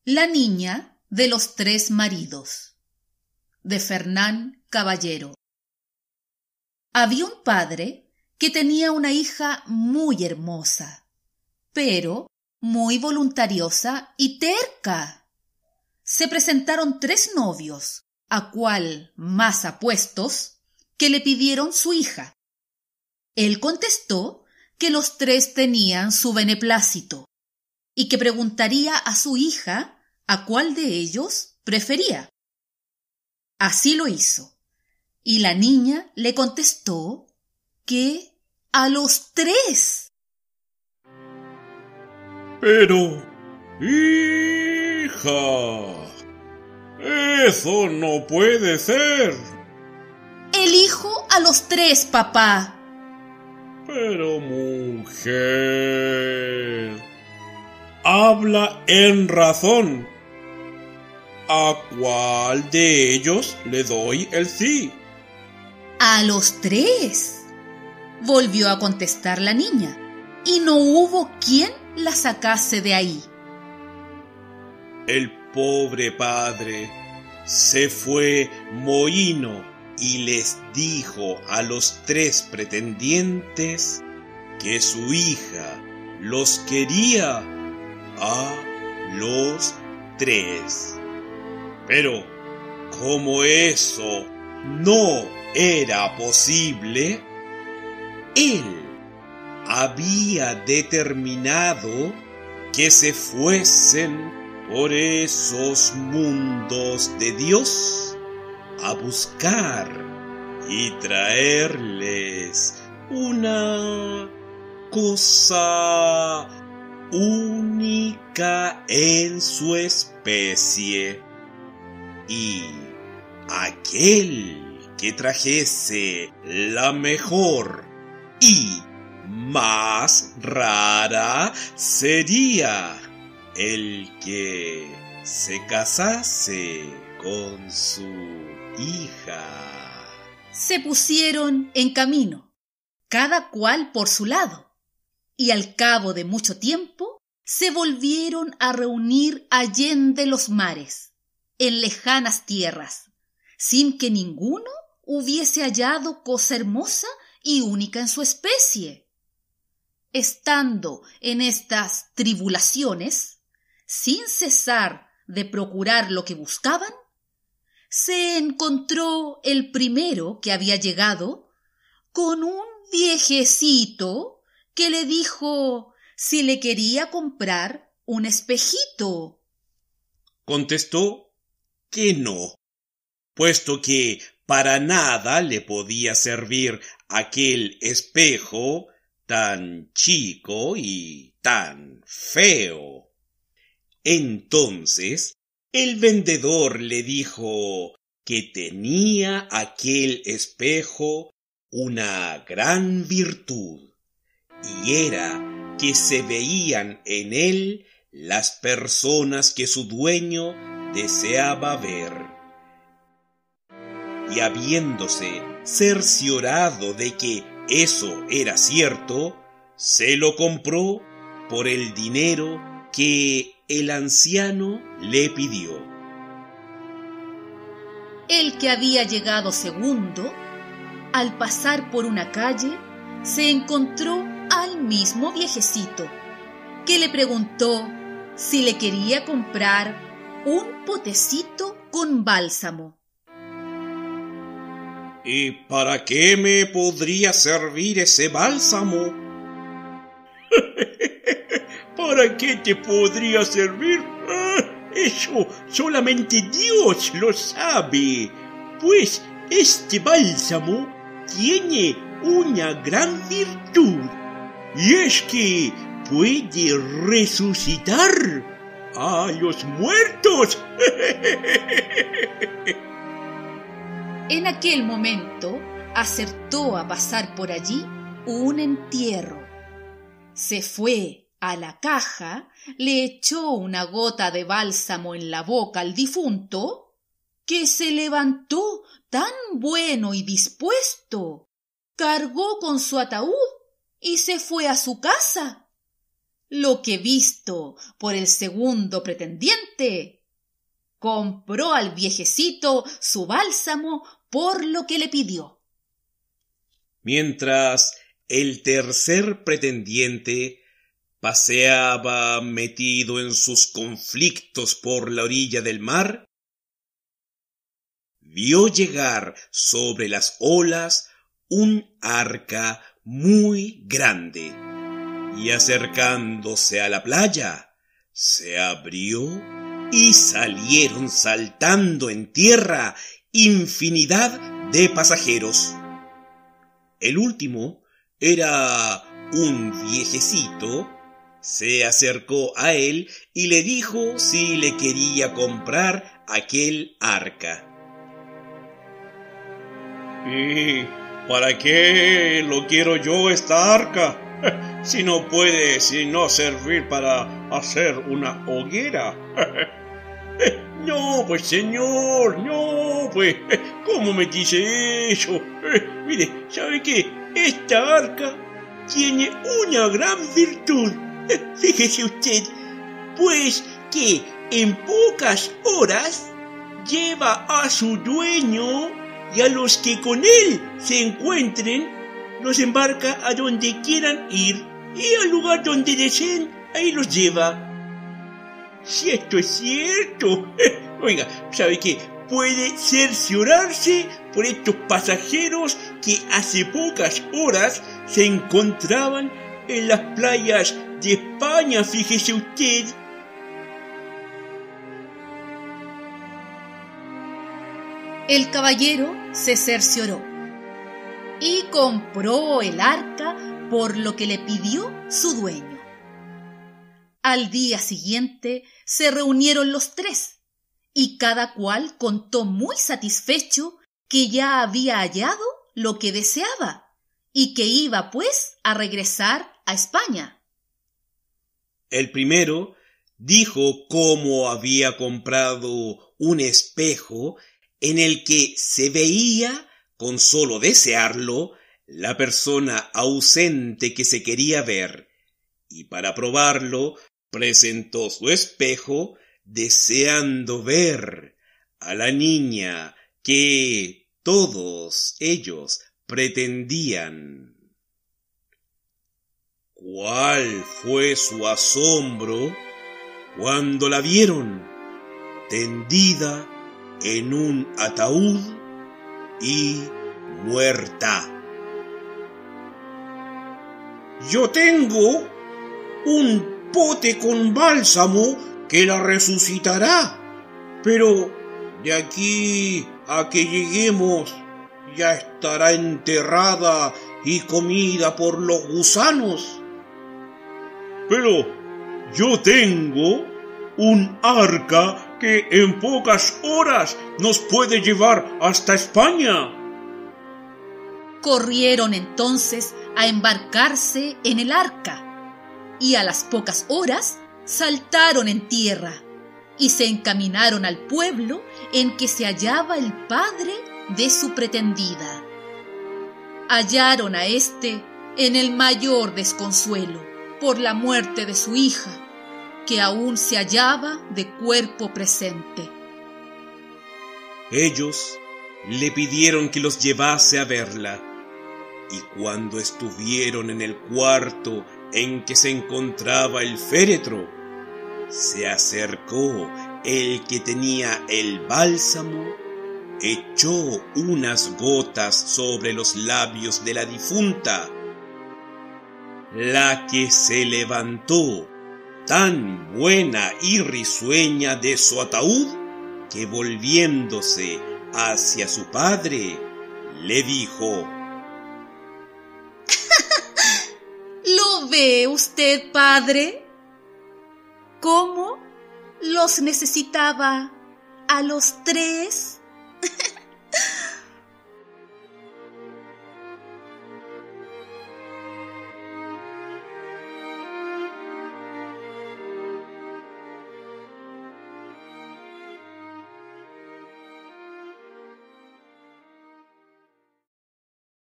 La niña de los 3 maridos, de Fernán Caballero. Había un padre que tenía una hija muy hermosa, pero muy voluntariosa y terca. Se presentaron 3 novios, a cual más apuestos, que le pidieron su hija. Él contestó que los 3 tenían su beneplácito y que preguntaría a su hija a cuál de ellos prefería. Así lo hizo, y la niña le contestó que a los 3. Pero, hija, eso no puede ser. Elijo a los 3, papá. Pero, mujer, habla en razón. ¿A cuál de ellos le doy el sí? A los 3, volvió a contestar la niña, y no hubo quien la sacase de ahí. El pobre padre se fue mohino y les dijo a los 3 pretendientes que su hija los quería a los 3. Pero como eso no era posible, él había determinado que se fuesen por esos mundos de Dios a buscar y traerles una cosa única en su especie, y aquel que trajese la mejor y más rara sería el que se casase con su hija. Se pusieron en camino, cada cual por su lado, y al cabo de mucho tiempo se volvieron a reunir allende los mares, en lejanas tierras, sin que ninguno hubiese hallado cosa hermosa y única en su especie. Estando en estas tribulaciones, sin cesar de procurar lo que buscaban, se encontró el primero que había llegado con un viejecito que le dijo si le quería comprar un espejito. Contestó que no, puesto que para nada le podía servir aquel espejo tan chico y tan feo. Entonces el vendedor le dijo que tenía aquel espejo una gran virtud, y era que se veían en él las personas que su dueño deseaba ver. Y habiéndose cerciorado de que eso era cierto, se lo compró por el dinero que el anciano le pidió. El que había llegado segundo, al pasar por una calle, se encontró al mismo viejecito, que le preguntó si le quería comprar un potecito con bálsamo. ¿Y para qué me podría servir ese bálsamo? ¿Para qué te podría servir? Eso solamente Dios lo sabe, pues este bálsamo tiene una gran virtud, y es que puede resucitar a los muertos. En aquel momento acertó a pasar por allí un entierro. Se fue a la caja, le echó una gota de bálsamo en la boca al difunto, que se levantó tan bueno y dispuesto, cargó con su ataúd y se fue a su casa. lo que visto por el segundo pretendiente, compró al viejecito su bálsamo por lo que le pidió. Mientras el tercer pretendiente paseaba metido en sus conflictos por la orilla del mar, vio llegar sobre las olas un arca muy grande y acercándose a la playa, se abrió y salieron saltando en tierra infinidad de pasajeros. El último era un viejecito. Se acercó a él y le dijo si le quería comprar aquel arca. ¿Y para qué lo quiero yo esta arca? Si no puede sino servir para hacer una hoguera. No, pues señor, no, pues, ¿cómo me dice eso? Mire, ¿sabe qué? Esta arca tiene una gran virtud. Fíjese usted, pues que en pocas horas lleva a su dueño y a los que con él se encuentren, los embarca a donde quieran ir y al lugar donde deseen, ahí los lleva. Si esto es cierto, oiga, ¿sabe qué? Puede cerciorarse por estos pasajeros que hace pocas horas se encontraban en las playas de España, fíjese usted. El caballero se cercioró y compró el arca por lo que le pidió su dueño. Al día siguiente se reunieron los tres y cada cual contó muy satisfecho que ya había hallado lo que deseaba y que iba pues a regresar a España. El primero dijo cómo había comprado un espejo en el que se veía, con solo desearlo, la persona ausente que se quería ver, y para probarlo presentó su espejo deseando ver a la niña que todos ellos pretendían. ¿Cuál fue su asombro cuando la vieron tendida en un ataúd y muerta? Yo tengo un pote con bálsamo que la resucitará, pero de aquí a que lleguemos ya estará enterrada y comida por los gusanos. Pero yo tengo un arca que en pocas horas nos puede llevar hasta España. Corrieron entonces a embarcarse en el arca y a las pocas horas saltaron en tierra y se encaminaron al pueblo en que se hallaba el padre de su pretendida. Hallaron a éste en el mayor desconsuelo por la muerte de su hija, que aún se hallaba de cuerpo presente. Ellos le pidieron que los llevase a verla, y cuando estuvieron en el cuarto en que se encontraba el féretro, se acercó el que tenía el bálsamo, echó unas gotas sobre los labios de la difunta, la que se levantó tan buena y risueña de su ataúd que volviéndose hacia su padre le dijo: ¿Lo ve usted, padre? ¿Cómo los necesitaba a los tres?